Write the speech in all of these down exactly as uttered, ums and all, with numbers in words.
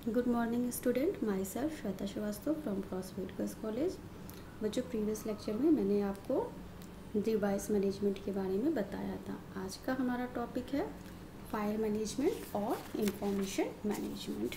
Good morning student, myself Shweta Shrivastava from Crossfield girls college. बच्चों, previous lecture में मैंने आपको डिवाइस मैनेजमेंट के बारे में बताया था। आज का हमारा टॉपिक है फाइल मैनेजमेंट और information management.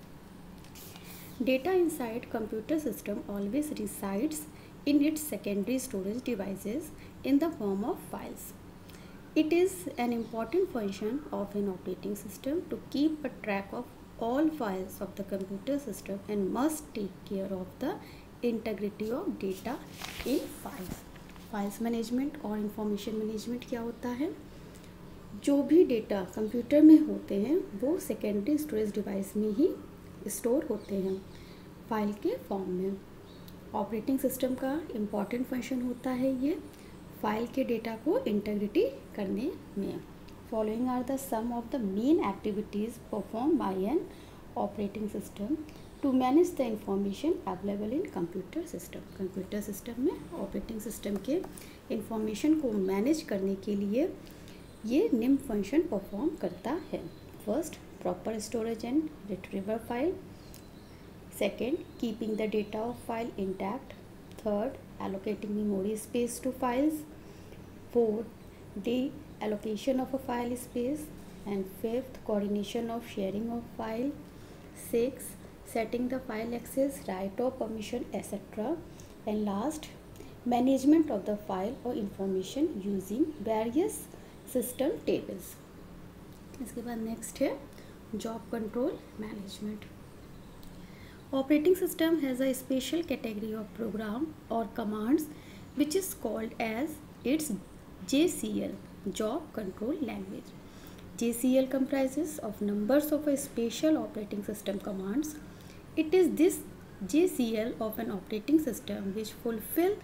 Data inside computer system always resides in its secondary storage devices in the form of files. It is an important function of an operating system to keep a track of all files of the computer system and must take care of the integrity of data in files. Files management और information management क्या होता है? जो भी data computer में होते हैं वो सेकेंडरी स्टोरेज डिवाइस में ही स्टोर होते हैं फाइल के फॉर्म में। ऑपरेटिंग सिस्टम का इम्पॉर्टेंट फंक्शन होता है ये फाइल के डेटा को इंटीग्रिटी करने में। Following are the some of the main activities perform by an operating system to manage the information available in computer system. Computer system में ऑपरेटिंग सिस्टम के इंफॉर्मेशन को मैनेज करने के लिए ये निम्न फंक्शन परफॉर्म करता है। First, proper storage and retriever file. Second, keeping the data of file intact. Third, allocating memory space to files. Fourth, deallocation of a file space. And fifth, coordination of sharing of file. Six, setting the file access, right of permission, et cetera. And last, management of the file or information using various system tables. इसके बाद next है job control management. Operating system has a special category of program or commands which is called as its J C L, Job Control Language. J C L comprises of numbers of a special operating system commands. It is this J C L of an operating system which fulfill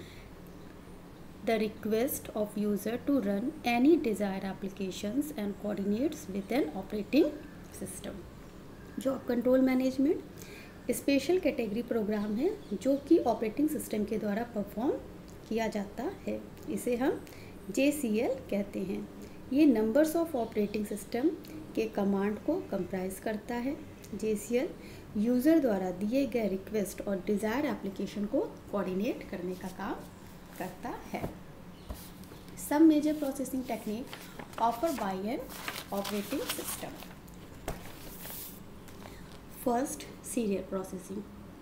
the request of user to run any desired applications and coordinates with an operating system. Job Control Management special category program है जो कि operating system के द्वारा perform किया जाता है। इसे हम जे सी एल कहते हैं। ये नंबर्स ऑफ ऑपरेटिंग सिस्टम के कमांड को कंप्राइज करता है। जे सी एल यूज़र द्वारा दिए गए रिक्वेस्ट और डिज़ायर एप्लीकेशन को कोऑर्डिनेट करने का काम करता है। Some major processing technique offer by an operating system. First, serial processing.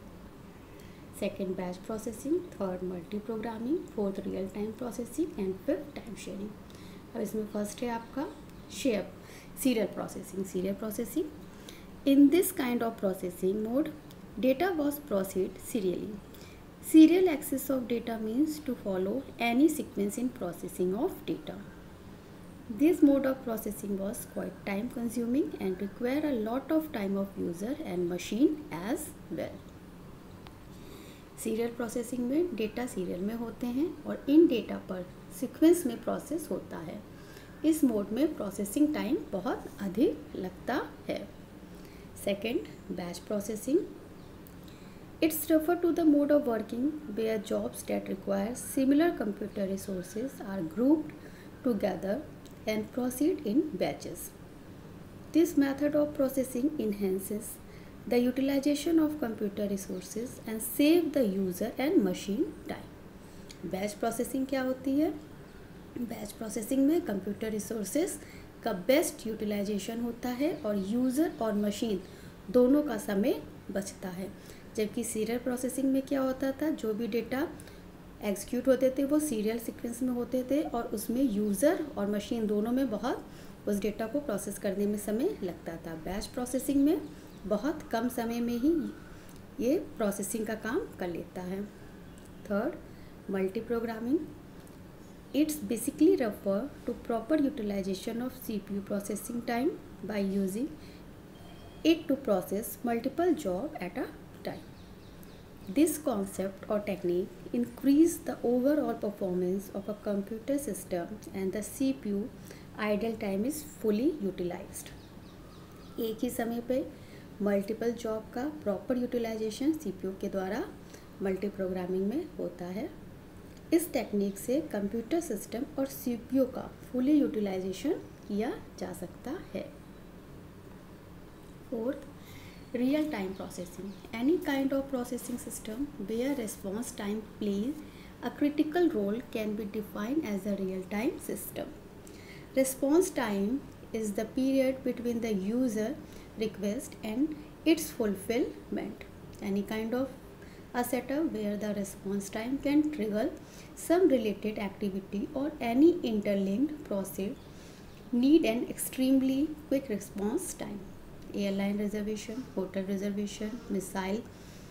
Second, batch processing. Third, multi programming. Fourth, real time processing. And fifth, time sharing. अब इसमें फर्स्ट है आपका share serial processing. Serial processing in this kind of processing mode data was proceed serially. Serial access of data means to follow any sequence in processing of data. This mode of processing was quite time consuming and require a lot of time of user and machine as well. Serial processing में data serial में होते हैं और इन data पर sequence में process होता है। इस मोड में प्रोसेसिंग टाइम बहुत अधिक लगता है। Second, batch processing. It's refer to the mode of working where jobs that require similar computer resources are grouped together and proceed in batches. This method of processing enhances the utilization of computer resources and save the user and machine time. Batch processing क्या होती है? Batch processing में computer resources का best utilization होता है और user और machine दोनों का समय बचता है। जबकि serial processing में क्या होता था, जो भी डेटा एग्जीक्यूट होते थे वो सीरियल सीक्वेंस में होते थे और उसमें यूज़र और मशीन दोनों में बहुत उस डेटा को प्रोसेस करने में समय लगता था। बैच प्रोसेसिंग में बहुत कम समय में ही ये प्रोसेसिंग का काम कर लेता है। Third, multi programming. It's basically refer to proper utilization of CPU processing time by using it to process multiple job at a time. This concept or technique increase the overall performance of a computer system and the C P U idle time is fully utilized. एक ही समय पे multiple job का proper utilization C P U के द्वारा multi programming में होता है। इस टेक्निक से कंप्यूटर सिस्टम और C P U का फुली यूटिलाइजेशन किया जा सकता है। Fourth, Real time processing. Any kind of processing system where response time plays a critical role can be defined as a real time system. Response time is the period between the user request and its fulfillment. Any kind of a setup where the response time can trigger some related activity or any interlinked process need an extremely quick response time. Airline reservation, hotel reservation, missile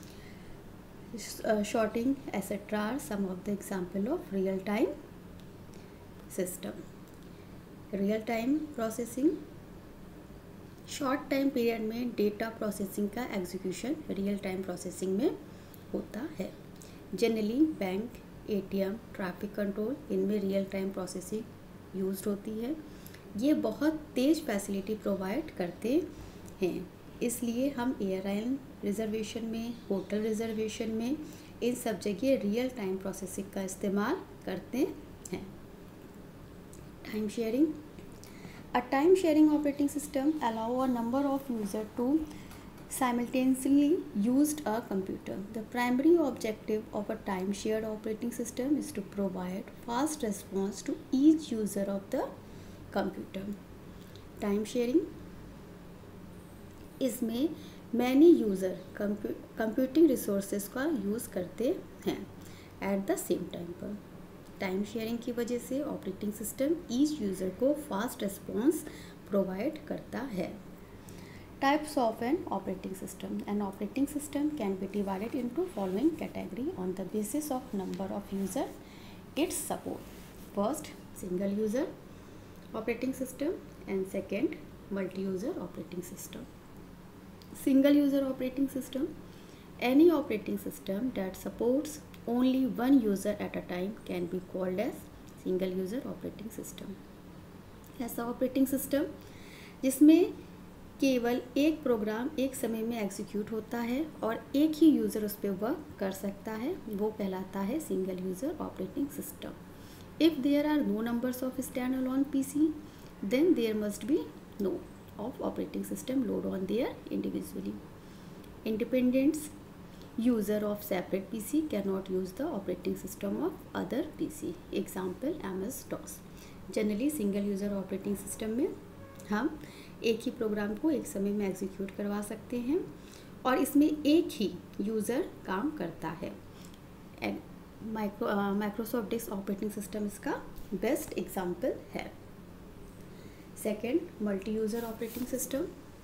uh, shorting, et cetera are some of the example of real-time system. Real-time processing, short time period में data processing का execution real time processing में होता है. Generally bank, ATM, traffic control इनमें real time processing used होती है. ये बहुत तेज़ फैसिलिटी प्रोवाइड करते हैं, इसलिए हम एयरलाइन रिजर्वेशन में, होटल रिजर्वेशन में इन सब जगह रियल टाइम प्रोसेसिंग का इस्तेमाल करते हैं. Time sharing. A time sharing operating system allow a number of users to simultaneously use a computer. The primary objective of a time shared operating system is to provide fast response to each user of the computer. Time sharing इसमें many user computing resources का use करते हैं at the same time पर. Time sharing की वजह से operating system each user को fast response provide करता है. Types of an operating system. An operating system can be divided into following category on the basis of number of user its support. First, single user operating system and second, multi user operating system. Single user operating system, any operating system that supports only one user at a time can be called as single user operating system. ऐसा operating system जिसमें केवल एक programme एक समय में execute होता है और एक ही यूज़र उस पर वर्क कर सकता है, वो कहलाता है single user operating system. If there are no numbers of stand alone PC then there must be no of operating system load on there individually. Independents user of separate P C cannot use the operating system of other P C. Example M S DOS. Generally single user operating system में हम एक ही programme को एक समय में execute करवा सकते हैं और इसमें एक ही यूज़र काम करता है. Micro Microsoft disk operating system इसका बेस्ट एग्जाम्पल है. Second, multi user operating system.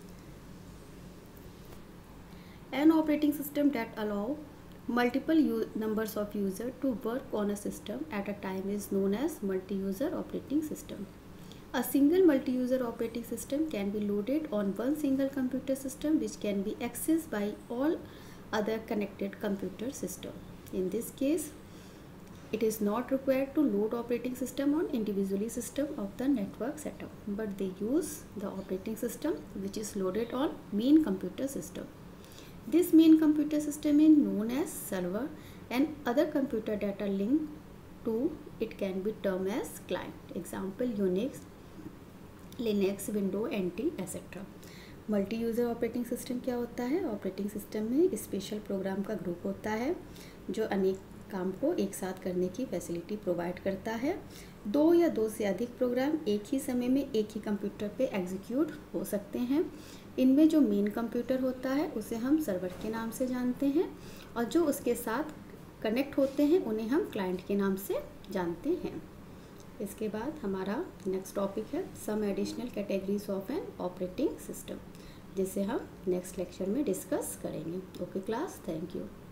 An operating system that allow multiple numbers of users to work on a system at a time is known as multi-user operating system. A single multi-user operating system can be loaded on one single computer system which can be accessed by all other connected computer system. In this case, it is not required to load operating system on individually system of the network setup, but they use the operating system which is loaded on main computer system. This main computer system is known as server and other computer that are linked to it can be termed as client. Example Unix, Linux, Windows, N T, et cetera. Multi user operating system क्या होता है? Operating system में एक special programme का group होता है जो अनेक काम को एक साथ करने की फैसिलिटी प्रोवाइड करता है. दो या दो से अधिक प्रोग्राम एक ही समय में एक ही कंप्यूटर पे एग्जीक्यूट हो सकते हैं. इनमें जो मेन कंप्यूटर होता है उसे हम सर्वर के नाम से जानते हैं और जो उसके साथ कनेक्ट होते हैं उन्हें हम क्लाइंट के नाम से जानते हैं. इसके बाद हमारा नेक्स्ट टॉपिक है some additional categories of an operating system, जिसे हम नेक्स्ट लेक्चर में डिस्कस करेंगे. Okay class, thank you.